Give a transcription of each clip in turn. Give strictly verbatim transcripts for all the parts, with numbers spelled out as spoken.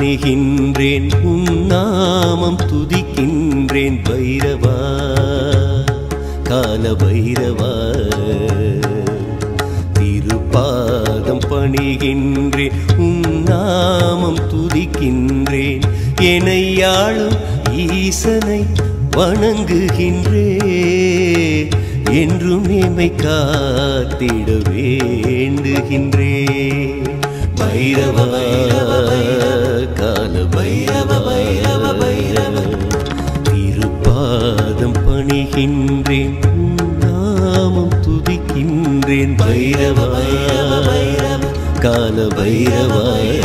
பணிகின்றேன் உன் நாமம் துதிக்கின்றேன் பைரவா கால பைரவா திருப்பாதம் பணிகின்றேன் உன் நாமம் துதிக்கின்றேன் என்னையாளும் ஈசனை வணங்குகின்றேன் என்றும் எம்மை காத்திட வேண்டுகின்றேன் பைரவா கால பைரவா திருப்பாதம் பணிகின்றேன் நாமம் துதிக்கின்றேன் பைரவா கால பைரவா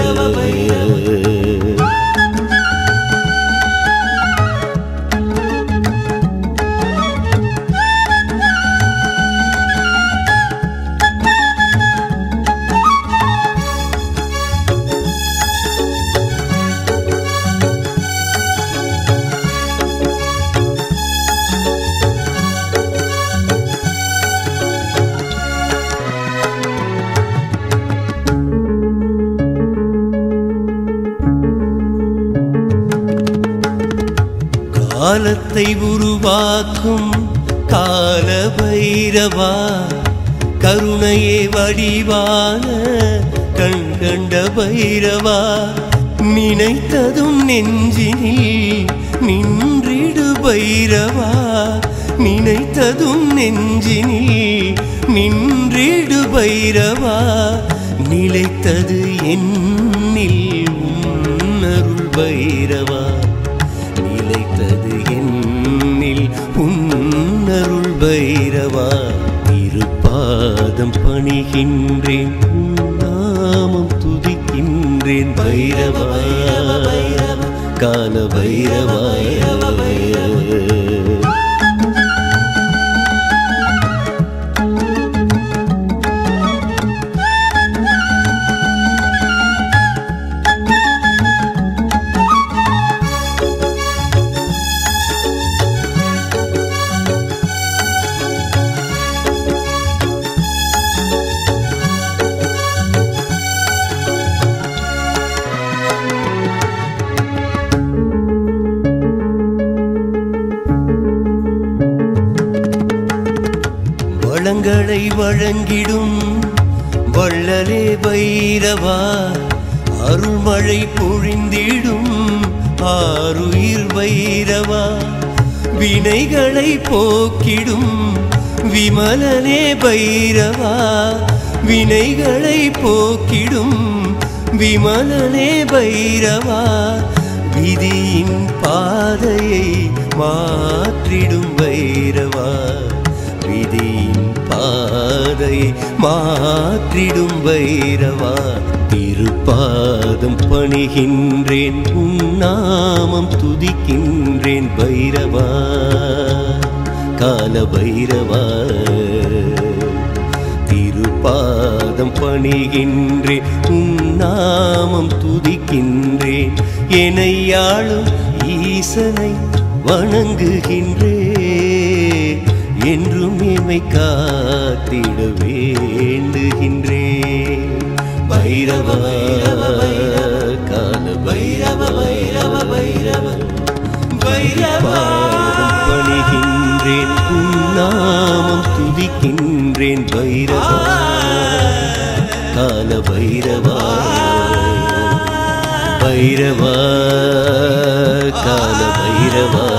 காலத்தை உருவாக்கும் கால பைரவா கருணையே வடிவான கண் கண்ட பைரவா நினைத்ததும் நெஞ்சினில் நின்றிடு பைரவா நினைத்ததும் நெஞ்சினில் நின்றிடு பைரவா நிலைத்தது என்னில் உன்னருள் பைரவா நிலைத்தது என்னில் உன்னருள் பைரவா திருப்பாதம் பணிகின்றேன் நாமம் துதிக்கின்றேன் பைரவா கால பைரவா வளங்களை வழங்கிடும் வள்ளலே பைரவா அருள்மழை பொழிந்திடும் ஆருயிர் பைரவா வினைகளை போக்கிடும் விமலனே பைரவா வினைகளை போக்கிடும் விமலனே பைரவா விதியின் பாதையை மாற்றிடும் பைரவா விதியின் பாதை மாற்றிடும் பைரவா திருப்பாதம் பணிகின்றேன் உன் நாமம் துதிக்கின்றேன் பைரவா கால பைரவா திருப்பாதம் பணிகின்றேன் உன் நாமம் துதிக்கின்றேன் என்னையாளும் ஈசனை வணங்குகின்றேன் என்றும் எம்மை காத்திட வேண்டுகின்றேன் பைரவா கால பைரவா பைரவாதம் பணிகின்றேன் உன் நாமம் துதிக்கின்றேன் பைரவா கால பைரவா பைரவா கால பைரவா